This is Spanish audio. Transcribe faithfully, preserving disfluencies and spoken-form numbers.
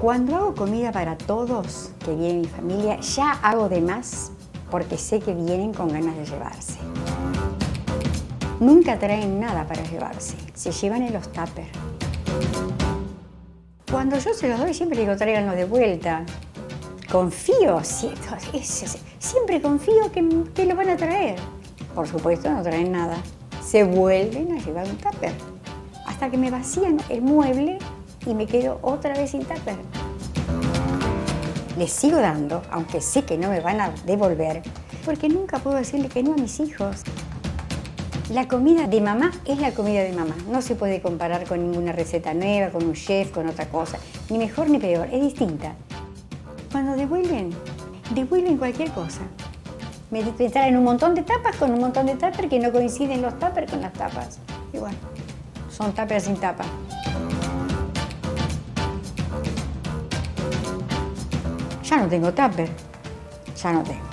Cuando hago comida para todos que viene mi familia, ya hago de más porque sé que vienen con ganas de llevarse. Nunca traen nada para llevarse, se llevan en los tuppers. Cuando yo se los doy siempre digo tráiganlo de vuelta. Confío, siempre confío que, que lo van a traer. Por supuesto no traen nada, se vuelven a llevar un tupper. Hasta que me vacían el mueble y me quedo otra vez sin tupper. Les sigo dando, aunque sé que no me van a devolver, porque nunca puedo decirle que no a mis hijos. La comida de mamá es la comida de mamá. No se puede comparar con ninguna receta nueva, con un chef, con otra cosa. Ni mejor ni peor, es distinta. Cuando devuelven, devuelven cualquier cosa. Me traen un montón de tapas con un montón de tuppers que no coinciden los tuppers con las tapas. Y bueno, son tuppers sin tapa. Ya no tengo tupper, ya no tengo.